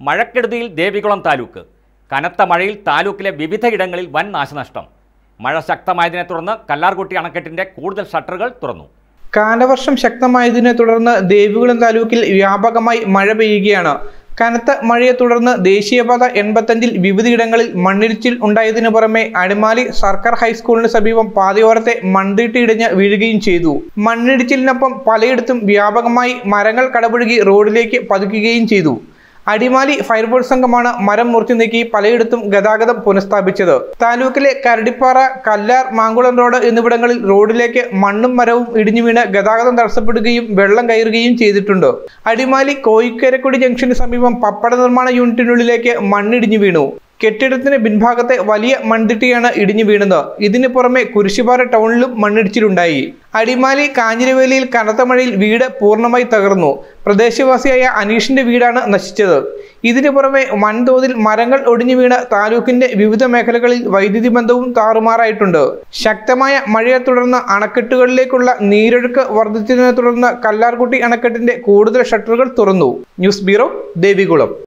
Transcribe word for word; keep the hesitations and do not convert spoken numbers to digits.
മഴക്കെടുതിയിൽ ദേവികുളം താലൂക്ക്. കനത്ത മഴയിൽ താലൂക്കിലെ വിവിധയിടങ്ങളിൽ വൻ നാശനഷ്ടം. മഴ ശക്തമായതിനെ തുടർന്ന് കല്ലാർകുട്ടി അണക്കെട്ടിന്റെ കൂടുതൽ ഷട്ടറുകൾ തുറന്നു. കാലവർഷം ശക്തമായതിനെ തുടർന്ന് ദേവികുളം താലൂക്കിൽ വ്യാപകമായി മഴ പെയ്യുകയാണ്. കനത്ത മഴയെ തുടർന്ന് ദേശീയപാത എൺപത്തഞ്ചിൽ വിവിധയിടങ്ങളിൽ മണ്ണിടിച്ചിൽ ഉണ്ടായതിനു പുറമെ അടിമാലി സർക്കാർ ഹൈസ്കൂളിന് സമീപം പാതയോരത്തെ മണ്ണിട്ടിടിഞ്ഞ് വീഴുകയും ചെയ്തു. മണ്ണിടിച്ചിലിനൊപ്പം പലയിടത്തും വ്യാപകമായി മരങ്ങൾ കടപുഴകി റോഡിലേക്ക് പതിക്കുകയും ചെയ്തു. അടിമാലി ഫയർഫോഴ്സ് സംഘമാണ് മരം മുറിച്ചു നീക്കി പലയിടത്തും ഗതാഗതം പുനഃസ്ഥാപിച്ചത്. താലൂക്കിലെ കരടിപ്പാറ, കല്ലാർ, മാങ്കുളം റോഡ് എന്നിവിടങ്ങളിൽ റോഡിലേക്ക് മണ്ണും മരവും ഇടിഞ്ഞു വീണ് ഗതാഗതം തടസ്സപ്പെടുകയും വെള്ളം കയറുകയും ചെയ്തിട്ടുണ്ട്. അടിമാലി കോയിക്കരക്കുടി ജംഗ്ഷന് സമീപം പപ്പട നിർമ്മാണ യൂണിറ്റിനുള്ളിലേക്ക് മണ്ണിടിഞ്ഞു വീണു. കെട്ടിടത്തിന് പിൻഭാഗത്തെ വലിയ മൺതിട്ടിയാണ് ഇടിഞ്ഞു വീണത്. ഇതിനു പുറമെ കുരിശുപാറ ടൗണിലും മണ്ണിടിച്ചിലുണ്ടായി. അടിമാലി കാഞ്ഞിരവേലിയിൽ കനത്ത മഴയിൽ വീട് പൂർണ്ണമായി തകർന്നു. പ്രദേശവാസിയായ അനീഷിന്റെ വീടാണ് നശിച്ചത്. ഇതിനു പുറമെ വൻതോതിൽ മരങ്ങൾ ഒടിഞ്ഞു വീണ് താലൂക്കിന്റെ വിവിധ മേഖലകളിൽ വൈദ്യുതി ബന്ധവും താറുമാറായിട്ടുണ്ട്. ശക്തമായ മഴയെ തുടർന്ന് അണക്കെട്ടുകളിലേക്കുള്ള നീരൊഴുക്ക് വർദ്ധിച്ചതിനെ തുടർന്ന് കല്ലാർകുട്ടി അണക്കെട്ടിന്റെ കൂടുതൽ ഷട്ടറുകൾ തുറന്നു. News bureau, Devikulam.